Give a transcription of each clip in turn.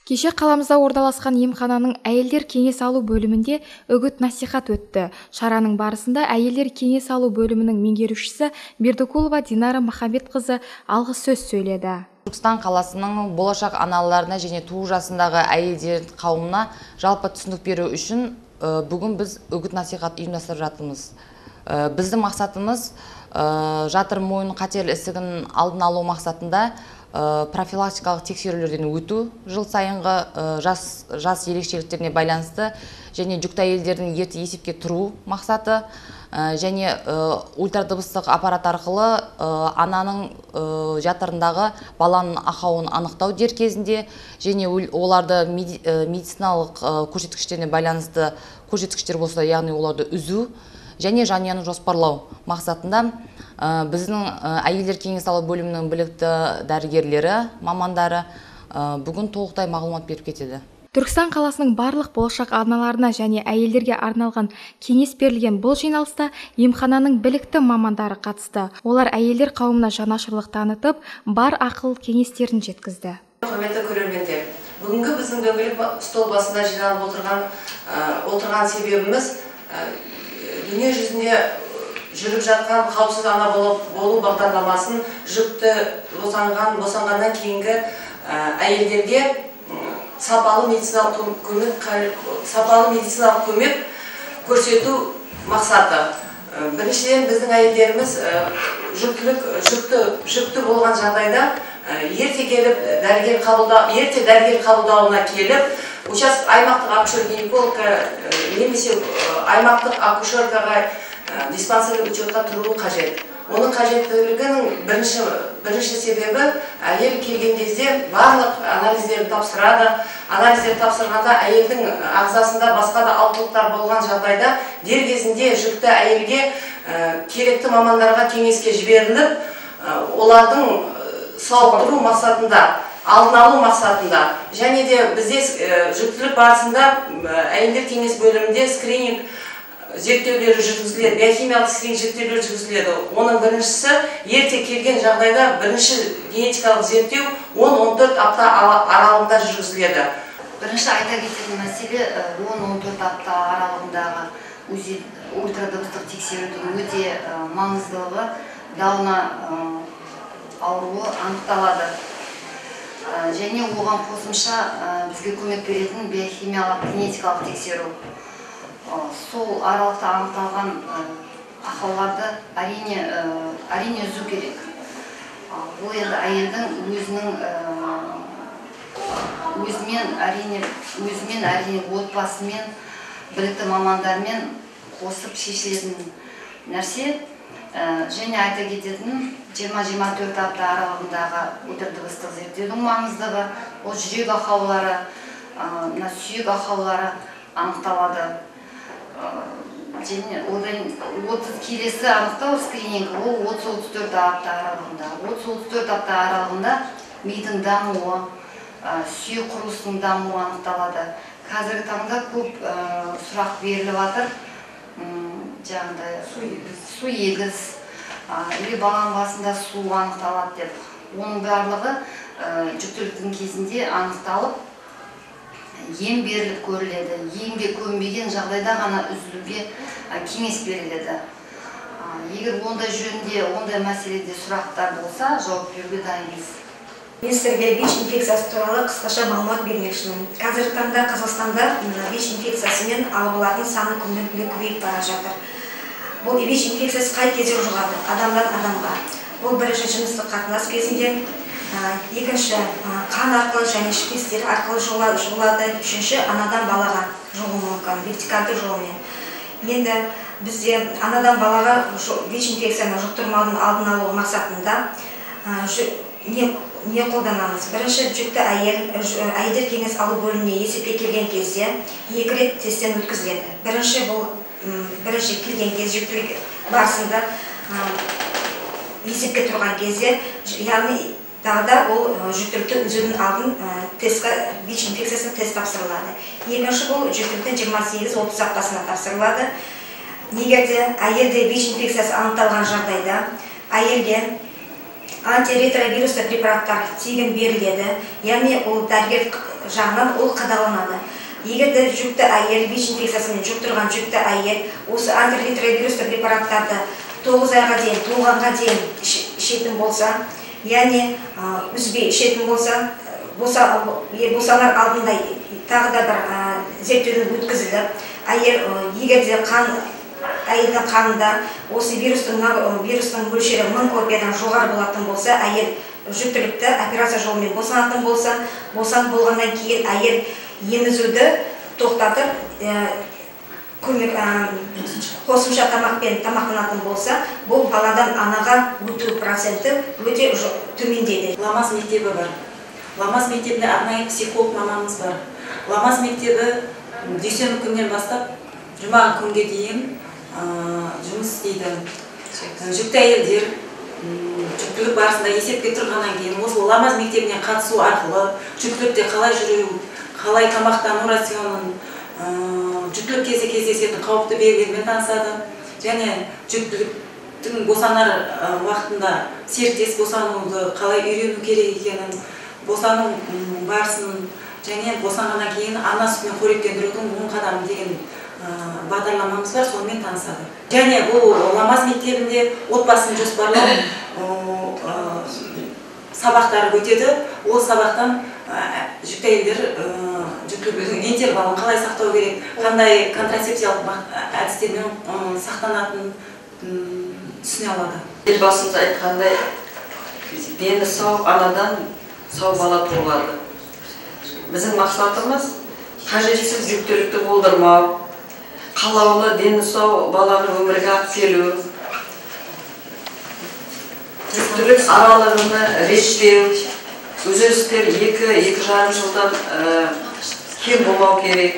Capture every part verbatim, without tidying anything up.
Кеше қаламызда орналасқан емхананың әйелдер кеңес алу бөлімінде үгіт-насихат өтті. Шараның барысында әйелдер кеңес алу бөлімінің меңгерушісі Бердікулова Динара Махамбетқызы алғыс сөз сөйледі. Түркістан қаласының болашақ аналарына және туу жасындағы әйелдер қауымына жалпы түсінік беру үшін бүгін біз үгіт-насихат ұйымдастырып жатырмыз. Біздің мақсатымыз жатыр мойын қатерлі ісігін алдын алу мақсатында профилактикалық тексерулерден өту, жыл сайынғы жас, жас ерекшеліктеріне байланысты және жүкті әйелдердің ерте есепке тұру мақсаты және ультрадыбыстық аппарат арқылы ананың жатырындағы баланың ақауын анықтау дер кезінде және оларды медициналық көрсеткіштеріне байланысты көрсеткіштер болса, яғни оларды үзу және жанұяны жоспарлау мақсатында біздің әйелдер кеңес алу бөлімінің білікті дәрігерлері, мамандары бүгін толықтай мағлұмат беріп кетеді. Түркістан қаласының барлық болашақ аналарына және әйелдерге арналған кеңес берілген бұл жиналыста емхананың білікті мамандары қатысты. Олар әйелдер қауымына жанашырлық танытып, бар ақыл кеңестерін жеткізді. Құрметті көрермендер, бүгінгі біздің дөңгелек стол басында жиналып отырған отырған себебіміз дүние жүзінде жүріп жатқан қауіпсіз ана болу бағдарламасын жүкті босанған босанғаннан кейінгі әйелдерге сапалы медициналық көмек сапалы медициналық көмек көрсету мақсаты. Біріншіден біздің әйелдеріміз жүктілік жүкті жүкті болған жағдайда ерте келіп дәрігер қабылдау ерте дәрігер қабылдауына келіп участок аймақтық акушер-гинекологқа немесе аймақтық акушеркаға диспансерлік учетқа тұруы қажет. Оның қажеттілігінің бірінші бірінші себебі әйел келген кезде барлық анализдерді тапсырады. Анализдерді тапсырғанда әйелдің ағзасында басқа да ауытқулықтар болған жағдайда дер кезінде жүкті әйелге керекті мамандарға кеңеске жіберіліп, олардың сауықтыру мақсатында, алдын алу мақсатында және де бізде жүктілік барысында әйелдер кеңес бөлімінде скрининг зерттеулері жүргізіледі, биохимиялық скрининг зерттеулері жүргізіледі. Оның біріншісі ерте келген жағдайда бірінші генетикалық зерттеу он он төрт апта аралығында жүргізіледі. Бірінші айта кететін мәселе он он төрт апта аралығындағы ультрадыбыстық тексерудің өте маңыздылығы, дауна ауруы анықталады. Және оған қосымша бізге көмек беретін биохимиялық генетикалық тексеру. Сол аралықта анықталған ақауларды әрине әрине үзу керек. Бұл енді әйелдің өзінің өзімен әрине өзімен әрине отбасымен білікті мамандармен қосып шешілетін нәрсе. Және айта кететін жиырма жиырма төрт апта аралығындағы ультрадыбыстық зерттеудің маңыздығы, ол жүрек ақаулары, сүйек ақаулары анықталады. Және отыз келесі анықтау скрининг, ол отыз отыз төрт апта аралығында. отыз отыз төрт апта аралығында мидың дамуы, сүйек құрылысының дамуы анықталады. Қазіргі таңда көп сұрақ беріліп жатыр. Жаңағыдай су егіз, или баланың басында су анықталады деп. Оның барлығы жүктіліктің кезінде анықталып, ем беріліп көріледі. Емге көнбеген жағдайда ғана үзілуге кеңес беріледі. Егер ондай жөнінде, ондай мәселеде сұрақтар болса, жауап беруге дайынбыз. Мен сіздерге ВИЧ инфекциясы туралы қысқаша мағлұмат бермекшімін. Қазіргі таңда Қазақстанда ВИЧ инфекциясымен ауырулардың саны күннен күнге көбейіп бара жатыр. Бұл ВИЧ инфекциясы қай кезде жұғады? Адамдан адамға. Бұл бірінші жыныстық қатынас кезінде, екінші қан арқылы және ішкі арқылы жұғылады, үшінші анадан балаға жұғуы мүмкін, вертикальды жолмен. Енді бізде анадан балаға ВИЧ инфекцияны жұқтырмаудың алдын алу мақсатында не қолданамыз? Бірінші жүкті әйел әйелдер кеңес алу бөліміне есепке келген кезде екі рет тесттен өткізіледі. Бірінші бұл бірінші келген кез жүктілік барысында есепке тұрған кезде, яғни тағда ол жүктілікті үзудің алдын ВИЧ инфекциясына тест тапсырылады. Екінші бұл жүктіліктің жиырма сегіз отыз аптасына тапсырылады. Егер де әйелде ВИЧ инфекциясы анықталған жағдайда әйелге антиретровирусты препараттар тегін беріледі. Яғни ол дәрігер жағынан ол қадағаланады. Егер де жүкті әйел ВИЧ инфекциясымен жұқтырған жүкті әйел осы антиретровирусты препараттарды тоғыз айға дейін, туылғанға дейін ішетін болса, яғни үзбей ішетін болса, босанар алдында тағы да бір зерттеуден өткізіліп, әйел егер де қан әйелдің қанында осы вирустың вирустың мөлшері мың копиядан жоғары болатын болса, әйел жүктілікті операция жолымен босанатын болса, босанып болғаннан кейін әйел емізуді тоқтатып, көмек қосымша тамақпен тамақтанатын болса, бұл баладан анаға өту проценті өте төмендейді. Ламаз мектебі бар. Ламаз мектебінде арнайы психолог маманымыз бар. Ламаз мектебі дүйсенбі күннен бастап жұма күнге дейін жұмыс істейді. Жүкті әйелдер жүктілік барысында есепке тұрғаннан кейін осы Ламаз мектебіне қатысу арқылы жүктілікте қалай жүру, қалай тамақтану рационын, жүктілік кезде кездесетін қауіпті белгілермен танысады, және жүктіліктің босанар уақытында серіктес босануды қалай үйрену керек екенін, босану барысын және босанғаннан кейін ана сүтімен қоректендірудің он қадамы деген бағдарламамыз бар, сонымен танысады. Және бұл Ламаз мектебінде отбасын жоспарлау сабақтары өтеді. Ол сабақтан жүкті әйелдер жүктіліктің интервалын қалай сақтау керек, қандай контрацепциялық әдістермен сақтанатын түсіне алады. Елбасымыз айтқандай, дені сау анадан сау бала туылады. Біздің мақсатымыз қажетсіз жүктілікті болдырмау, қалаулы дені сау баланы өмірге алып келу, жүктілік аралығын реттеу, өзгерістер екі екі жарым жылдан кем болмау керек.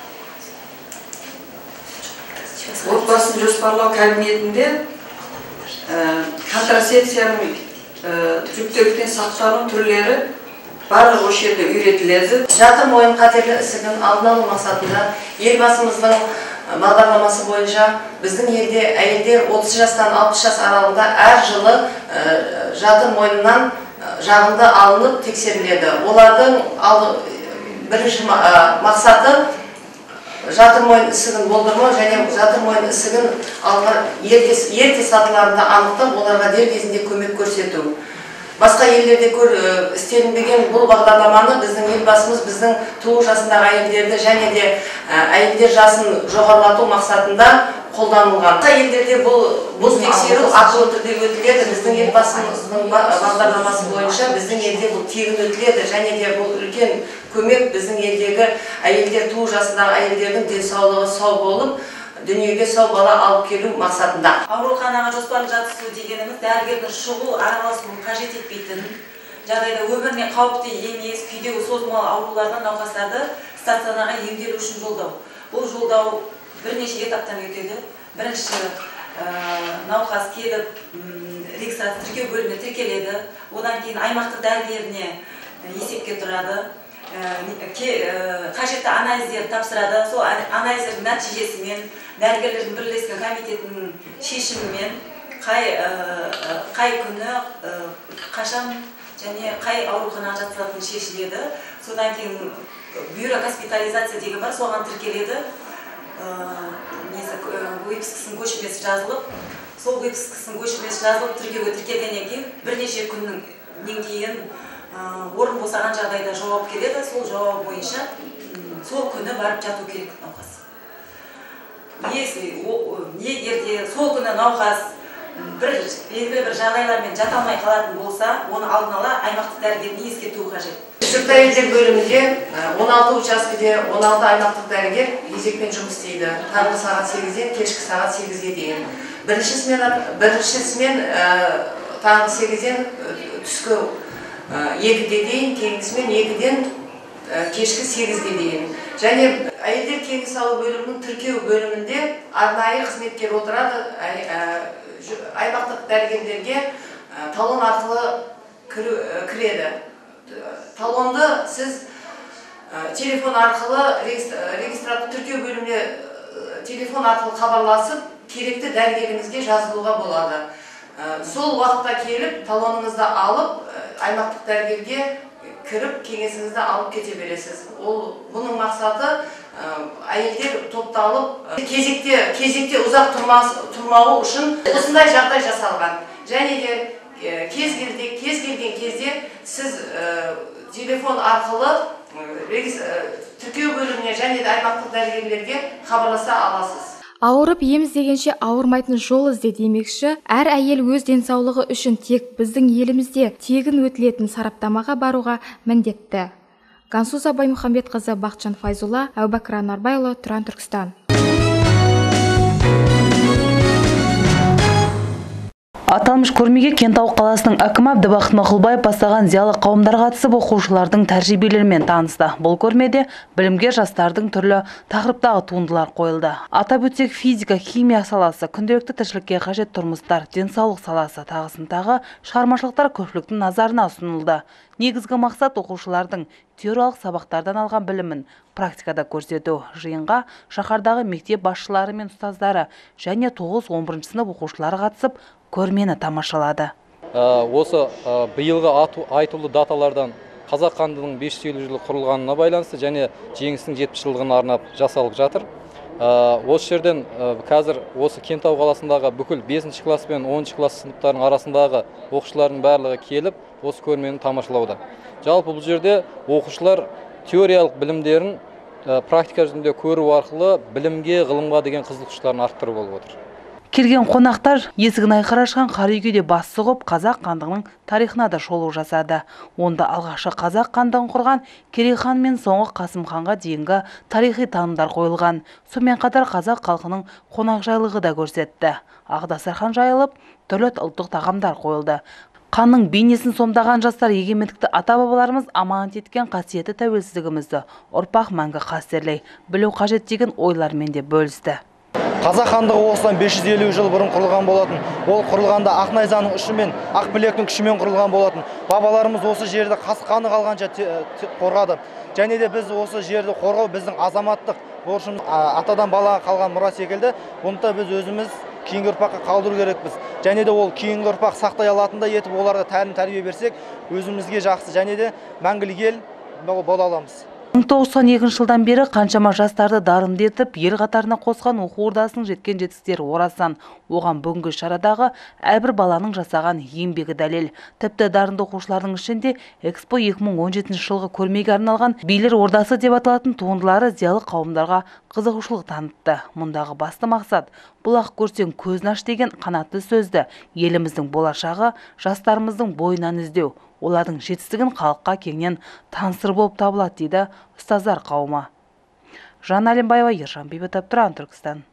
Отбасын жоспарлау кабинетінде контрацепцияның жүктіліктен сақтану түрлері барлық осы жерде үйретіледі. Жатыр мойын қатерлі ісігін алдын алу мақсатында елбасымыздың бағдарламасы бойынша біздің елде әйелдер отыз жастан алпыс жас аралығында әр жылы жатыр мойнынан жағында алынып тексеріледі. Олардың бірінші мақсаты жатыр мойын ісігін болдырмау және жатыр мойын ісігін ерте сатыларында анықтап, оларға дер кезінде көмек көрсету. Басқа елдерде істелінбеген бұл бағдарламаны біздің елбасымыз біздің туу жасындағы әйелдерді және де әйелдер жасын жоғарылату мақсатында қолданылған. Басқа елдерде бұл тексеру ақылы түрде өтіледі. Біздің елбасымыздың бағдарламасы бойынша біздің елде бұл тегін өтіледі және де бұл үлкен көмек біздің елдегі әйелдер, туу жасындағы әйелдердің денсаулығы сау болып, дүниеге сау бала алып келу мақсатында. Ауруханаға жоспарлы жатқызу дегеніміз дәрігердің шұғыл араласуын қажет етпейтін, жағдайда өміріне қауіпті емес, күйдегі созылмалы аурулардан науқастарды стационарға емделу үшін жолдау. Бұл жолдау бірнеше этаптан өтеді. Бірінші науқас келіп, регистрация тіркеу бөліміне тіркеледі, одан кейін аймақтық дәрігеріне есепке тұрады. Қажетті анализдер тапсырады. Сол анализдердің нәтижесімен дәрігерлердің бірлескен комитетінің шешімімен қай күні, қашан және қай ауруханаға жатқызылатыны шешіледі. Содан кейін бюро госпитализация деген бар, соған тіркеледі. Выпискасының көшірмесі жазылып, сол выпискасының көшірмесі жазылып, тіркеуге тіркелгеннен кейін бірнеше күннен кейін орын босаған жағдайда жауап келеді. Сол жауап бойынша сол күні барып жату керек науқас. Егер де сол күні науқас бір белгілі бір жағдайлармен жата алмай қалатын болса, оны алдын ала аймақтық дәрігеріне ескерту қажет. Жүкті әйелдер бөлімінде он алты учаскеде он алты аймақтық дәрігер кезекпен жұмыс істейді. Таңғы сағат сегізден кешкі сағат сегізге дейін. Бірінші смена таңғы сегізден түскі екіге дейін, кейінгісімен екіден кешкі сегізге дейін. Және әйелдер кеңес алу бөлімінің тіркеу бөлімінде арнайы қызметкер отырады. Аймақтық дәрігерлерге талон арқылы кіреді. Талонды сіз телефон арқылы регистратор тіркеу бөліміне телефон арқылы хабарласып, керекті дәрігеріңізге жазылуға болады. Сол уақытта келіп, талоныңызды алып, аймақтық дәрігерге кіріп кеңесіңізді алып кете бересіз. Ол бұның мақсаты әйелдер топталып кезекте кезекте ұзақ тұрмауы үшін осындай жағдай жасалған. Және де кез келген кез келген кезде сіз телефон арқылы тіркеу бөліміне және де аймақтық дәрігерлерге хабарласа аласыз. Ауырып ем іздегенше ауырмайтын жол ізде демекші, әр әйел өз денсаулығы үшін тек біздің елімізде тегін өтілетін сараптамаға баруға міндетті. Гансуза Баймұхамбетқызы, Бақытжан Файзулла, Әубәкір Анарбайұлы, Тұран, Түркістан. Аталмыш көрмеге Кентау қаласының әкімі Әбдібақыт Мақұлбаев бастаған зиялы қауымдар қатысып оқушылардың тәжірибелерімен танысты. Бұл көрмеде білімге жастардың түрлі тақырыптағы туындылар қойылды. Атап өтсек, физика, химия саласы, күнделікті тіршілікке қажет тұрмыстар, денсаулық саласы тағысын тағы шығармашылықтар көпшіліктің назарына ұсынылды. Негізгі мақсат оқушылардың теориялық сабақтардан алған білімін практикада көрсету. Жиынға шаһардағы мектеп басшылары мен ұстаздары және тоғыз он бірінші сынып оқушылары қатысып, көрмені тамашалады. Осы биылғы айтулы даталардан қазақ хандығының бес жүз елу жылы құрылғанына байланысты және жеңістің жетпіс жылдығына арнап жасалып жатыр. Осы жерден қазір осы Кентау қаласындағы бүкіл бесінші класс пен оныншы класс сыныптарының арасындағы оқушылардың барлығы келіп, осы көрмені тамашалауда. Жалпы бұл жерде оқушылар теориялық білімдерін практика жүзінде көру арқылы білімге, ғылымға деген қызығушылықтарын арттыру болып отыр. Келген қонақтар есігін айқара ашқан қара үйге де бас сұғып, қазақ хандығының тарихына да шолу жасады. Онда алғашқы қазақ хандығын құрған Керей хан мен соңғы Қасым ханға дейінгі тарихи танымдар қойылған. Сонымен қатар қазақ халқының қонақжайлығы да көрсетті. Ақ дастархан жайылып, түрлі ұлттық тағамдар қойылды. Ханның бейнесін сомдаған жастар егемендікті ата-бабаларымыз аманат еткен қасиетті тәуелсіздігімізді ұрпақ мәңгі қастерлей білу қажет деген ойлармен де бөлісті. Қазақ хандығы осыдан бес жүз елу жыл бұрын құрылған болатын. Ол құрылғанда ақ найзаның ұшымен, ақ білектің күшімен құрылған болатын. Бабаларымыз осы жерді қас қаны қалғанша қорғады. Және де біз осы жерді қорғау біздің азаматтық борышымыз, атадан балаға қалған мұра секілді. Бұны біз өзіміз кейінгі ұрпаққа қалдыру керекпіз. Және де ол кейінгі ұрпақ сақтай алатындай етіп, оларға тәлім тәрбие берсек, өзімізге жақсы және де мәңгілік ел бола аламыз. мың тоғыз жүз тоқсан екінші жылдан бері қаншама жастарды дарынды етіп, ел қатарына қосқан оқу ордасының жеткен жетістіктері орасан. Оған бүгінгі шарадағы әрбір баланың жасаған еңбегі дәлел. Тіпті дарынды оқушылардың ішінде Экспо екі мың он жетінші жылғы көрмеге арналған билер ордасы деп аталатын туындылары зиялы қауымдарға қызығушылық танытты. Мұндағы басты мақсат бұл ақ көрсең көзін аш деген қанатты сөзді еліміздің болашағы жастарымыздың бойынан іздеу. Олардың жетістігін халыққа кеңінен таныстыр болып табылады дейді ұстаздар қауымы. Жанна Әлембаева, Ержан Бейбітов, Тұран, Түркістан.